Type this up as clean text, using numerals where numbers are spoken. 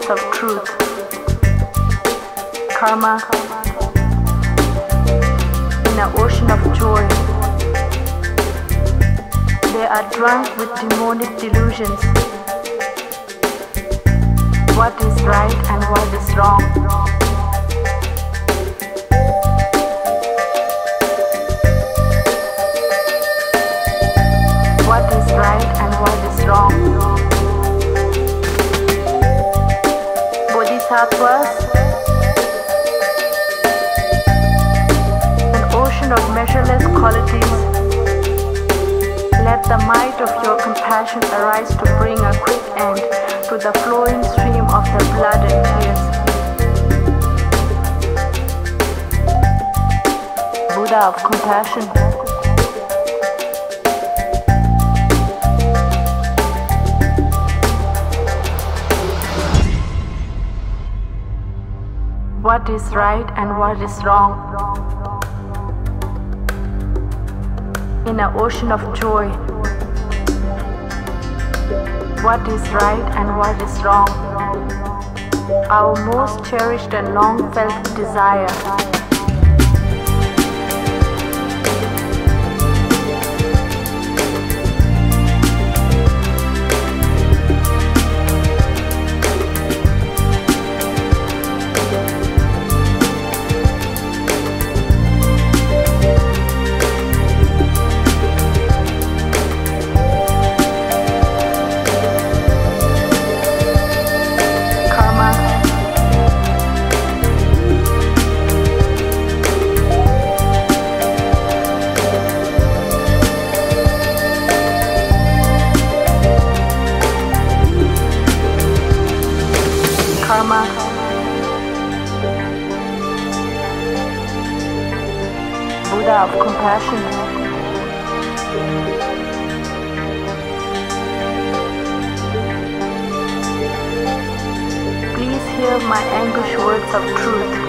words of truth. Karma in an ocean of joy. They are drunk with demonic delusions. What is right and what is wrong? What is right and what is wrong? Bodhisattvas, an ocean of measureless qualities. Let the might of your compassion arise to bring a quick end to the flowing stream of their blood and tears. Buddha of compassion. What is right and what is wrong? In an ocean of joy. What is right and what is wrong? Our most cherished and long felt desire. Karma. Buddha of compassion. Please hear my anguished words of truth.